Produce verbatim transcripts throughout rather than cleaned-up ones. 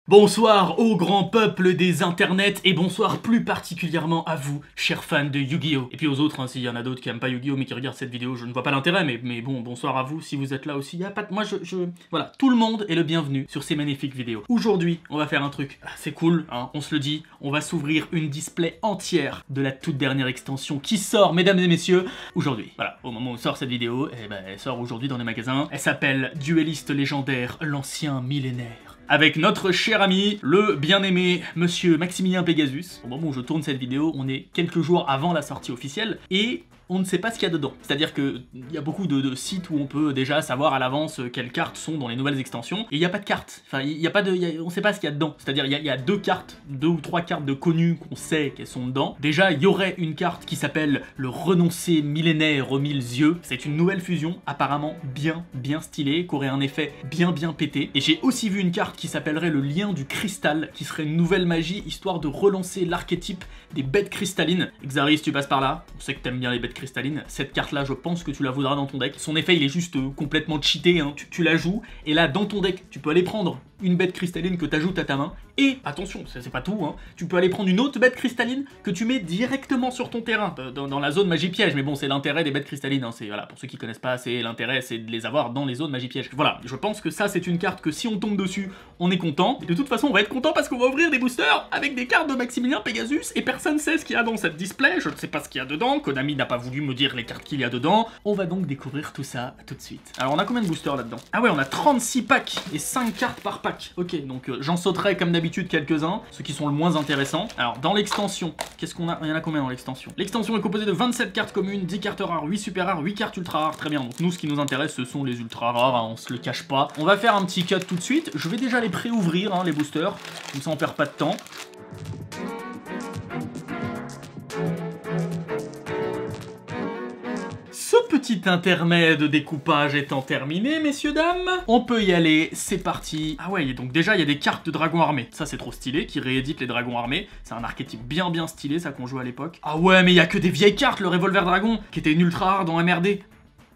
Bonsoir au grand peuple des internets et bonsoir plus particulièrement à vous, chers fans de Yu-Gi-Oh! Et puis aux autres, hein, s'il y en a d'autres qui aiment pas Yu-Gi-Oh! Mais qui regardent cette vidéo, je ne vois pas l'intérêt, mais, mais bon, bonsoir à vous si vous êtes là aussi. Y a pas de... Moi, je, je... Voilà, tout le monde est le bienvenu sur ces magnifiques vidéos. Aujourd'hui, on va faire un truc assez cool, hein, on se le dit, on va s'ouvrir une display entière de la toute dernière extension qui sort, mesdames et messieurs, aujourd'hui. Voilà, au moment où sort cette vidéo, eh ben, elle sort aujourd'hui dans les magasins. Elle s'appelle Dueliste légendaire, l'ancien millénaire. Avec notre cher ami, le bien-aimé Monsieur Maximilien Pegasus. Au moment où je tourne cette vidéo, on est quelques jours avant la sortie officielle, et on ne sait pas ce qu'il y a dedans. C'est-à-dire qu'il y a beaucoup de, de sites où on peut déjà savoir à l'avance quelles cartes sont dans les nouvelles extensions, et il n'y a pas de cartes. Enfin, il y a pas de, y a, on ne sait pas ce qu'il y a dedans. C'est-à-dire il y, y a deux cartes, deux ou trois cartes de connues qu'on sait qu'elles sont dedans. Déjà, il y aurait une carte qui s'appelle le renoncé millénaire aux mille yeux. C'est une nouvelle fusion, apparemment bien, bien stylée, qui aurait un effet bien, bien pété. Et j'ai aussi vu une carte qui s'appellerait le lien du cristal, qui serait une nouvelle magie, histoire de relancer l'archétype des bêtes cristallines. Xaris, tu passes par là, on sait que t'aimes bien les bêtes cristalline, cette carte là je pense que tu la voudras dans ton deck. Son effet il est juste euh, complètement cheaté, hein. tu, tu la joues et là dans ton deck tu peux aller prendre une bête cristalline que tu ajoutes à ta main et attention, c'est pas tout, hein, tu peux aller prendre une autre bête cristalline que tu mets directement sur ton terrain, dans, dans la zone magie piège. Mais bon, c'est l'intérêt des bêtes cristallines, hein. C'est voilà, pour ceux qui connaissent pas, c'est l'intérêt c'est de les avoir dans les zones magie piège. Voilà, je pense que ça c'est une carte que si on tombe dessus, on est content. Et de toute façon on va être content parce qu'on va ouvrir des boosters avec des cartes de Maximilien Pegasus et personne sait ce qu'il y a dans cette display, je ne sais pas ce qu'il y a dedans, Konami n'a pas voulu me dire les cartes qu'il y a dedans. On va donc découvrir tout ça tout de suite. Alors on a combien de boosters là-dedans? Ah ouais, on a trente-six packs et cinq cartes par pack. Ok, donc euh, j'en sauterai comme d'habitude quelques-uns, ceux qui sont le moins intéressants. Alors dans l'extension, qu'est-ce qu'on a? Il y en a combien dans l'extension? L'extension est composée de vingt-sept cartes communes, dix cartes rares, huit super rares, huit cartes ultra rares. Très bien, donc nous ce qui nous intéresse ce sont les ultra rares, hein, on se le cache pas. On va faire un petit cut tout de suite. Je vais déjà les pré-ouvrir, hein, les boosters, comme ça on perd pas de temps. Ce petit intermède de découpage étant terminé, messieurs, dames, on peut y aller, c'est parti. Ah ouais, donc déjà, il y a des cartes de dragons armés. Ça, c'est trop stylé, qui réédite les dragons armés. C'est un archétype bien, bien stylé, ça, qu'on jouait à l'époque. Ah ouais, mais il y a que des vieilles cartes, le revolver dragon, qui était une ultra rare dans M R D.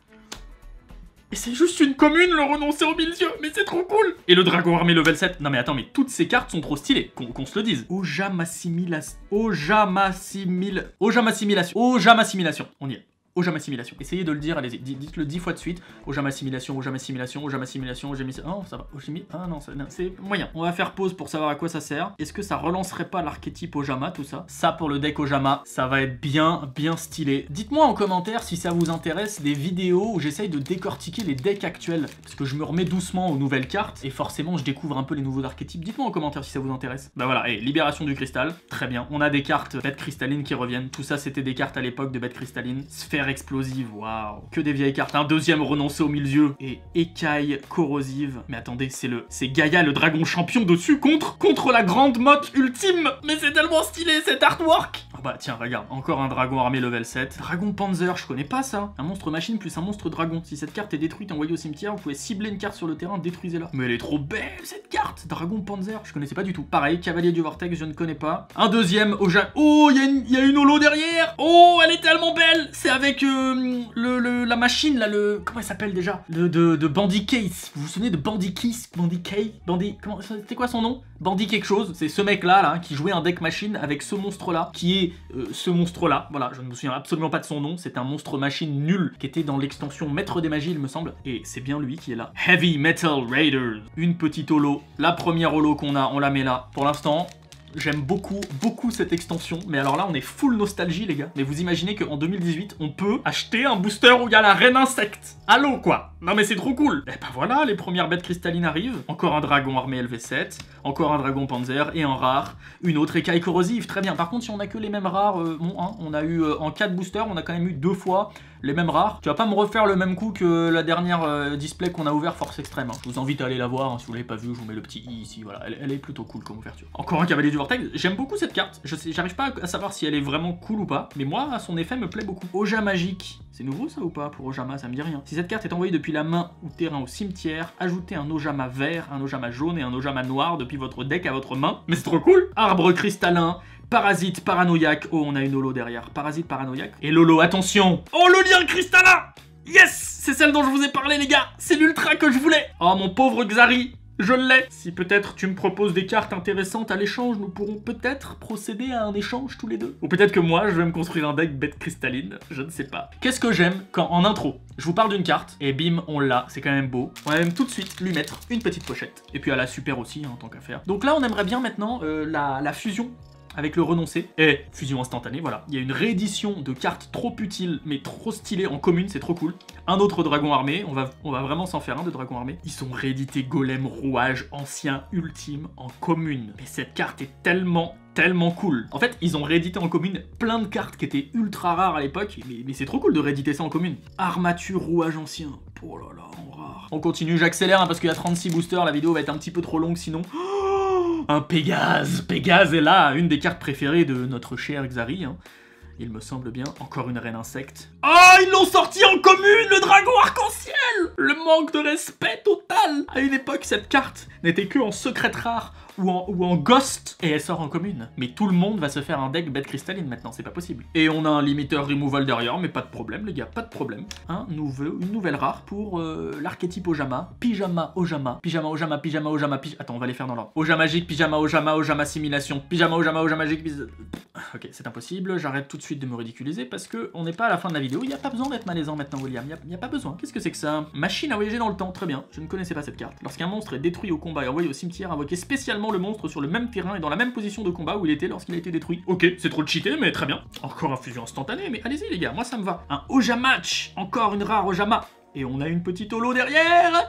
Et c'est juste une commune, le renoncer aux mille yeux, mais c'est trop cool. Et le dragon armé level sept. Non mais attends, mais toutes ces cartes sont trop stylées, qu'on qu'on se le dise. Ojama-assimilation. Ojama-assimilation. Ojama-assimilation. Ojama-assimilation. On y est. Ojama-assimilation. Essayez de le dire, allez-y, dites-le dix fois de suite. Ojama-assimilation, Ojama-assimilation, Ojama-assimilation, Ojama-assimilation. Oh, ça va. Ojimi... Ah non, c'est moyen. On va faire pause pour savoir à quoi ça sert. Est-ce que ça relancerait pas l'archétype Ojama, tout ça? Ça, pour le deck Ojama, ça va être bien, bien stylé. Dites-moi en commentaire si ça vous intéresse des vidéos où j'essaye de décortiquer les decks actuels. Parce que je me remets doucement aux nouvelles cartes et forcément, je découvre un peu les nouveaux archétypes. Dites-moi en commentaire si ça vous intéresse. Bah voilà, et libération du cristal. Très bien. On a des cartes bêtes cristallines qui reviennent. Tout ça, c'était des cartes à l'époque de bêtes cristallines. Sphère explosive, waouh. Que des vieilles cartes. Un deuxième renoncé au milieu. Et écaille corrosive. Mais attendez, c'est le... c'est Gaïa, le dragon champion dessus contre... contre la grande motte ultime. Mais c'est tellement stylé, cet artwork. Oh bah tiens, regarde. Encore un dragon armé level sept. Dragon Panzer, je connais pas ça. Un monstre machine plus un monstre dragon. Si cette carte est détruite, envoyée au cimetière, vous pouvez cibler une carte sur le terrain, détruisez-la. Mais elle est trop belle, cette carte. Dragon Panzer, je connaissais pas du tout. Pareil, Cavalier du Vortex, je ne connais pas. Un deuxième au ja... Oh, il y, y a une holo derrière. Oh, elle est tellement belle. C'est avec... Euh... Le, le, la machine là, le... Comment elle s'appelle déjà? Le de, de Bandy Case. Vous vous souvenez de Bandy Case? Bandy Case? Bandy... Comment... C'était quoi son nom? Bandy quelque chose. C'est ce mec là, là, qui jouait un deck machine avec ce monstre là, qui est euh, ce monstre là. Voilà, je ne me souviens absolument pas de son nom. C'est un monstre machine nul, qui était dans l'extension Maître des Magies, il me semble. Et c'est bien lui qui est là. Heavy Metal Raiders. Une petite holo. La première holo qu'on a, on la met là. Pour l'instant... J'aime beaucoup, beaucoup cette extension, mais alors là on est full nostalgie les gars. Mais vous imaginez qu'en deux mille dix-huit, on peut acheter un booster où il y a la reine insecte. Allô quoi. Non mais c'est trop cool. Et bah voilà, les premières bêtes cristallines arrivent. Encore un dragon armé L V sept, encore un dragon panzer et un rare, une autre écaille corrosive, très bien. Par contre si on a que les mêmes rares, euh, bon hein, on a eu euh, en quatre boosters, on a quand même eu deux fois les mêmes rares. Tu vas pas me refaire le même coup que la dernière euh, display qu'on a ouvert Force Extrême. Hein. Je vous invite à aller la voir, hein, si vous l'avez pas vu, je vous mets le petit i ici, voilà. Elle, elle est plutôt cool comme ouverture. Encore un cavalier du Vortex, j'aime beaucoup cette carte. Je sais, j'arrive pas à savoir si elle est vraiment cool ou pas, mais moi, son effet me plaît beaucoup. Oja magique, c'est nouveau ça ou pas pour Ojama? Ça me dit rien. Si cette carte est envoyée depuis la main ou terrain au cimetière, ajoutez un Ojama vert, un Ojama jaune et un Ojama noir depuis votre deck à votre main. Mais c'est trop cool. Arbre cristallin, parasite paranoïaque. Oh, on a une holo derrière. Parasite paranoïaque. Et Lolo, attention. Oh, le lien cristallin. Yes, c'est celle dont je vous ai parlé les gars. C'est l'ultra que je voulais. Oh, mon pauvre Xari. Je l'ai. Si peut-être tu me proposes des cartes intéressantes à l'échange, nous pourrons peut-être procéder à un échange tous les deux. Ou peut-être que moi, je vais me construire un deck bête cristalline, je ne sais pas. Qu'est-ce que j'aime quand, en intro, je vous parle d'une carte, et bim, on l'a, c'est quand même beau. On va même tout de suite lui mettre une petite pochette. Et puis elle a super aussi, hein, tant qu'à faire. Donc là, on aimerait bien maintenant euh, la, la fusion avec le renoncé, et fusion instantanée, voilà. Il y a une réédition de cartes trop utiles, mais trop stylées en commune, c'est trop cool. Un autre dragon armé, on va, on va vraiment s'en faire un de dragon armé. Ils sont réédités Golem Rouage Ancien Ultime en commune. Mais cette carte est tellement, tellement cool. En fait, ils ont réédité en commune plein de cartes qui étaient ultra rares à l'époque, mais, mais c'est trop cool de rééditer ça en commune. Armature Rouage Ancien, oh là là, en rare. On continue, j'accélère hein, parce qu'il y a trente-six boosters, la vidéo va être un petit peu trop longue sinon. Un Pégase. Pégase est là, une des cartes préférées de notre cher Xari. Hein. Il me semble bien. Encore une reine insecte. Ah, oh, ils l'ont sorti en commune, le dragon arc-en-ciel. Le manque de respect total. À une époque, cette carte n'était que en secrète rare ou en, ou en ghost, et elle sort en commune. Mais tout le monde va se faire un deck bête cristalline maintenant, c'est pas possible. Et on a un limiteur removal derrière, mais pas de problème les gars, pas de problème. Un nouveau, une nouvelle rare pour euh, l'archétype Ojama. Pyjama Ojama. Pyjama Ojama, Pyjama Ojama, Pyjama... Attends, on va les faire dans l'ordre. Ojama magique, Pyjama Ojama, Ojama simulation. Pyjama Ojama, Ojama magique, Pyjama... Ok, c'est impossible, j'arrête tout de suite de me ridiculiser parce que on n'est pas à la fin de la vidéo, il n'y a pas besoin d'être malaisant maintenant William, il n'y a, a pas besoin. Qu'est-ce que c'est que ça? Machine à voyager dans le temps, très bien, je ne connaissais pas cette carte. Lorsqu'un monstre est détruit au combat et envoyé au cimetière, invoquez spécialement le monstre sur le même terrain et dans la même position de combat où il était lorsqu'il a été détruit. Ok, c'est trop cheaté, mais très bien. Encore un fusion instantanée, mais allez-y les gars, moi ça me va. Un Ojamatch, encore une rare Ojama. Et on a une petite holo derrière.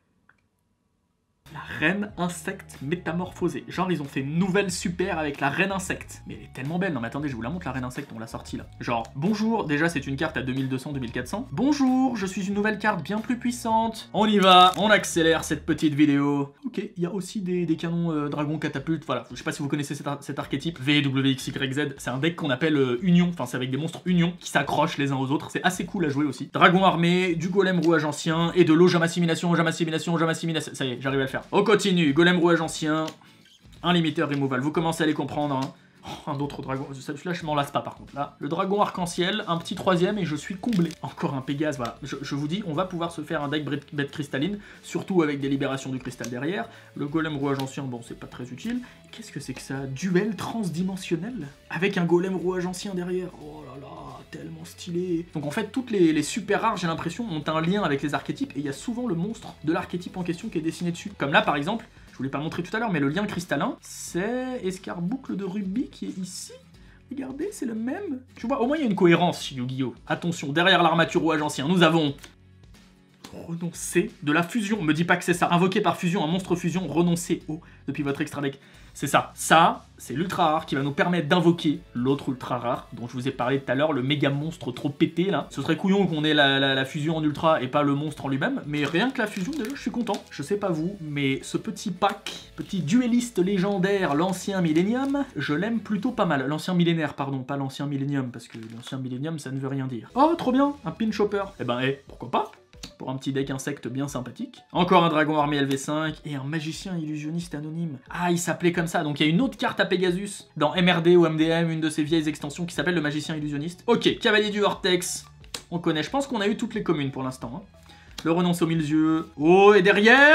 La reine insecte métamorphosée. Genre, ils ont fait une nouvelle super avec la reine insecte. Mais elle est tellement belle. Non, mais attendez, je vous la montre, la reine insecte, on l'a sortie là. Genre, bonjour, déjà, c'est une carte à deux mille deux cents, deux mille quatre cents. Bonjour, je suis une nouvelle carte bien plus puissante. On y va, on accélère cette petite vidéo. Ok, il y a aussi des, des canons euh, dragon catapulte. Voilà, je sais pas si vous connaissez cet, ar cet archétype. V W X Y Z, c'est un deck qu'on appelle euh, Union. Enfin, c'est avec des monstres Union qui s'accrochent les uns aux autres. C'est assez cool à jouer aussi. Dragon armé, du golem rouage ancien et de l'Ojama simulation, Ojama simulation, Ojama simulation. Ça y est, j'arrive à le faire. On continue, golem rouage ancien, un limiteur removal, vous commencez à les comprendre. Hein. Oh, un autre dragon, celui-là je m'en lasse pas par contre. Là, le dragon arc-en-ciel, un petit troisième et je suis comblé. Encore un Pégase, voilà. Je, je vous dis, on va pouvoir se faire un deck bête cristalline, surtout avec des libérations du cristal derrière. Le golem rouage ancien, bon c'est pas très utile. Qu'est-ce que c'est que ça? Duel transdimensionnel avec un golem rouage ancien derrière. Oh là là, tellement stylé. Donc en fait, toutes les, les super rares, j'ai l'impression, ont un lien avec les archétypes et il y a souvent le monstre de l'archétype en question qui est dessiné dessus. Comme là par exemple, je vous l'ai pas montré tout à l'heure, mais le lien cristallin, c'est Escarboucle de Rubis qui est ici. Regardez, c'est le même. Tu vois, au moins il y a une cohérence, Yu-Gi-Oh! Attention, derrière l'armature rouage ancien, nous avons renoncer de la fusion. Me dis pas que c'est ça. Invoqué par fusion, un monstre fusion, renoncer au depuis votre extra deck. C'est ça. Ça, c'est l'ultra rare qui va nous permettre d'invoquer l'autre ultra rare dont je vous ai parlé tout à l'heure, le méga monstre trop pété là. Ce serait couillon qu'on ait la, la, la fusion en ultra et pas le monstre en lui-même, mais rien que la fusion déjà, je suis content. Je sais pas vous, mais ce petit pack, petit duelliste légendaire, l'ancien millénium, je l'aime plutôt pas mal. L'ancien millénaire, pardon, pas l'ancien millénium, parce que l'ancien millénium ça ne veut rien dire. Oh, trop bien, un pin chopper. Eh ben, eh, pourquoi pas? Pour un petit deck insecte bien sympathique. Encore un dragon armé L V cinq et un magicien illusionniste anonyme. Ah, il s'appelait comme ça, donc il y a une autre carte à Pegasus dans M R D ou M D M, une de ces vieilles extensions qui s'appelle le magicien illusionniste. Ok, cavalier du vortex, on connaît, je pense qu'on a eu toutes les communes pour l'instant. Hein. Le renonce aux mille yeux. Oh, et derrière...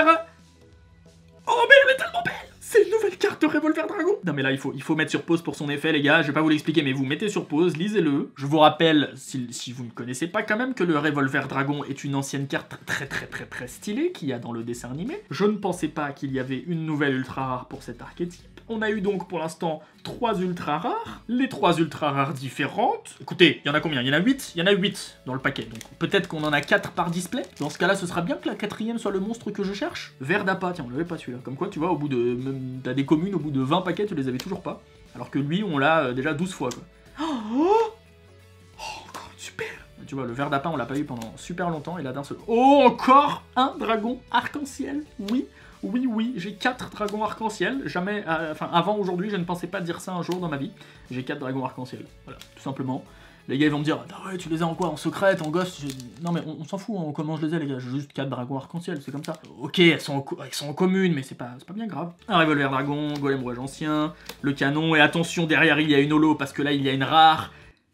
Oh, mais elle est tellement belle! C'est une nouvelle carte de Revolver Dragon. Non mais là il faut, il faut mettre sur pause pour son effet les gars, je vais pas vous l'expliquer mais vous mettez sur pause, lisez-le. Je vous rappelle, si, si vous ne connaissez pas quand même, que le Revolver Dragon est une ancienne carte très très très très stylée qu'il y a dans le dessin animé. Je ne pensais pas qu'il y avait une nouvelle ultra rare pour cet archétype. On a eu donc pour l'instant trois ultra rares, les trois ultra rares différentes. Écoutez, il y en a combien? Il y en a huit? Il y en a huit dans le paquet, donc peut-être qu'on en a quatre par display. Dans ce cas-là, ce sera bien que la quatrième soit le monstre que je cherche. Vert d'appât, tiens, on l'avait pas celui-là. Comme quoi, tu vois, au bout de... T'as des communes, au bout de vingt paquets, tu les avais toujours pas. Alors que lui, on l'a euh, déjà douze fois, quoi. Oh, oh encore une super. Tu vois, le vert d'appât, on l'a pas eu pendant super longtemps, et là d'un seul... Oh, encore un dragon arc-en-ciel, oui. Oui, oui, j'ai quatre dragons arc-en-ciel. Jamais, euh, enfin, avant aujourd'hui, je ne pensais pas dire ça un jour dans ma vie. J'ai quatre dragons arc-en-ciel. Voilà, tout simplement. Les gars, ils vont me dire, ah ouais, tu les as en quoi? En secrète, en ghost? Non, mais on, on s'en fout, hein, comment je les ai, les gars. J'ai juste quatre dragons arc-en-ciel, c'est comme ça. Ok, elles sont en, elles sont en commune, mais c'est pas, pas bien grave. Un revolver dragon, golem rouage ancien, le canon, et attention, derrière, il y a une holo, parce que là, il y a une rare.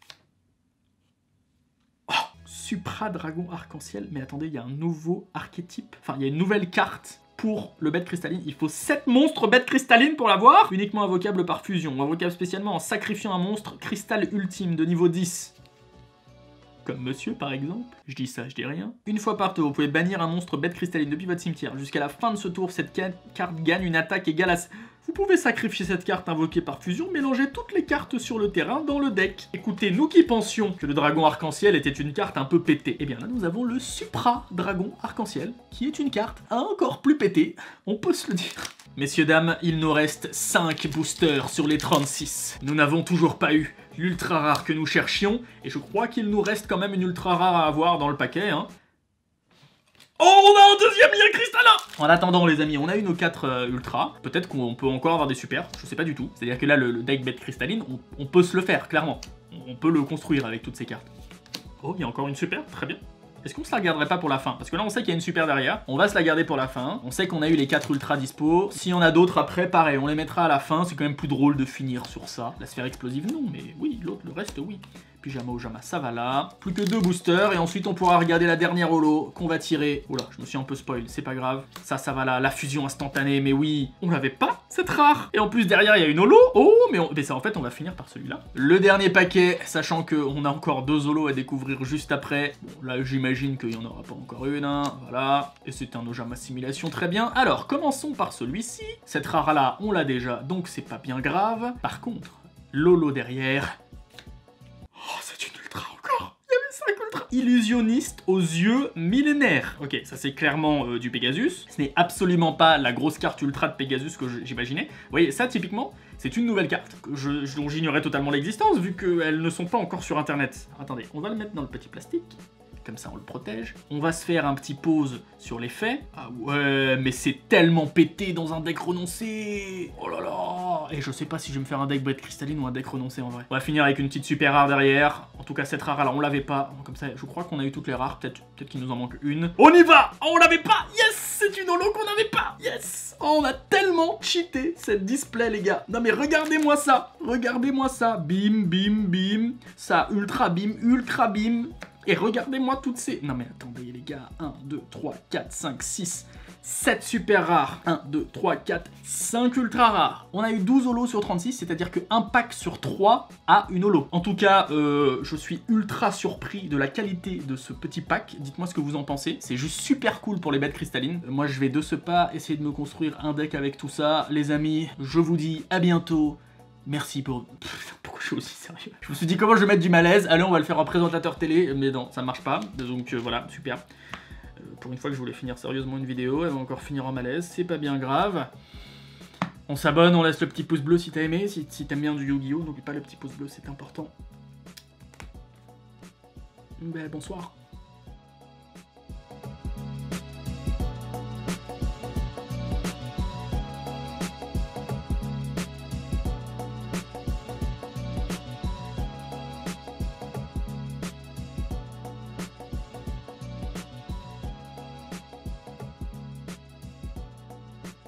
Oh, Supra dragon arc-en-ciel. Mais attendez, il y a un nouveau archétype. Enfin, il y a une nouvelle carte pour le bête cristalline. Il faut sept monstres bête cristalline pour l'avoir. Uniquement invocable par fusion. Invocable spécialement en sacrifiant un monstre cristal ultime de niveau dix. Comme monsieur par exemple. Je dis ça, je dis rien. Une fois par tour, vous pouvez bannir un monstre bête cristalline depuis votre cimetière. Jusqu'à la fin de ce tour, cette carte gagne une attaque égale à... Vous pouvez sacrifier cette carte invoquée par fusion, mélanger toutes les cartes sur le terrain dans le deck. Écoutez, nous qui pensions que le dragon arc-en-ciel était une carte un peu pétée, eh bien là nous avons le Supra Dragon Arc-en-Ciel, qui est une carte encore plus pétée, on peut se le dire. Messieurs, dames, il nous reste cinq boosters sur les trente-six. Nous n'avons toujours pas eu l'ultra rare que nous cherchions, et je crois qu'il nous reste quand même une ultra rare à avoir dans le paquet, hein. Oh, on a un deuxième lien cristallin! En attendant, les amis, on a eu nos quatre euh, ultras. Peut-être qu'on peut encore avoir des super, je sais pas du tout. C'est-à-dire que là, le, le deck bête cristalline, on, on peut se le faire, clairement. On peut le construire avec toutes ces cartes. Oh, il y a encore une super, très bien. Est-ce qu'on se la garderait pas pour la fin? Parce que là, on sait qu'il y a une super derrière. On va se la garder pour la fin. On sait qu'on a eu les quatre ultras dispo. S'il y en a d'autres après, pareil, on les mettra à la fin. C'est quand même plus drôle de finir sur ça. La sphère explosive, non, mais oui, l'autre, le reste, oui. Pyjama au Jama, ça va là. Plus que deux boosters et ensuite on pourra regarder la dernière holo qu'on va tirer. Oula, je me suis un peu spoil, c'est pas grave. Ça, ça va là, la fusion instantanée, mais oui, on l'avait pas, c'est rare. Et en plus derrière il y a une holo. Oh, mais, on... mais ça en fait on va finir par celui-là. Le dernier paquet, sachant qu'on a encore deux holos à découvrir juste après. Bon, là j'imagine qu'il y en aura pas encore une, hein. Voilà. Et c'est un Ojama Simulation, très bien. Alors, commençons par celui-ci. Cette rare là, on l'a déjà, donc c'est pas bien grave. Par contre, l'holo derrière... Oh, c'est une ultra encore. Il y avait cinq ultras. Illusionniste aux yeux millénaires. Ok, ça c'est clairement euh, du Pegasus. Ce n'est absolument pas la grosse carte ultra de Pegasus que j'imaginais. Vous voyez, ça typiquement, c'est une nouvelle carte que je, dont j'ignorais totalement l'existence vu qu'elles ne sont pas encore sur internet. Alors, attendez, on va le mettre dans le petit plastique. Comme ça on le protège. On va se faire un petit pause sur les faits. Ah ouais, mais c'est tellement pété dans un deck renoncé. Oh là là. Et je sais pas si je vais me faire un deck bête cristalline ou un deck renoncé en vrai. On va finir avec une petite super rare derrière. En tout cas cette rare, alors on l'avait pas. Comme ça, je crois qu'on a eu toutes les rares. Peut-être peut-être qu'il nous en manque une. On y va. Oh, on l'avait pas. Yes, c'est une holo qu'on n'avait pas. Yes. Oh, on a tellement cheaté cette display les gars. Non mais regardez-moi ça. Regardez-moi ça. Bim, bim, bim. Ça, ultra bim, ultra bim. Et regardez-moi toutes ces... Non mais attendez les gars, un, deux, trois, quatre, cinq, six, sept super rares. un, deux, trois, quatre, cinq ultra rares. On a eu douze holos sur trente-six, c'est-à-dire qu'un pack sur trois a une holo. En tout cas, euh, je suis ultra surpris de la qualité de ce petit pack. Dites-moi ce que vous en pensez. C'est juste super cool pour les bêtes cristallines. Moi je vais de ce pas essayer de me construire un deck avec tout ça. Les amis, je vous dis à bientôt. Merci pour... Putain, pourquoi je suis aussi sérieux? Je me suis dit comment je vais mettre du malaise. Allez, on va le faire en présentateur télé. Mais non, ça marche pas. Donc euh, voilà, super. Euh, pour une fois que je voulais finir sérieusement une vidéo, elle va encore finir en malaise. C'est pas bien grave. On s'abonne, on laisse le petit pouce bleu si t'as aimé. Si, si t'aimes bien du Yu-Gi-Oh, n'oublie pas le petit pouce bleu, c'est important. Ben, bonsoir.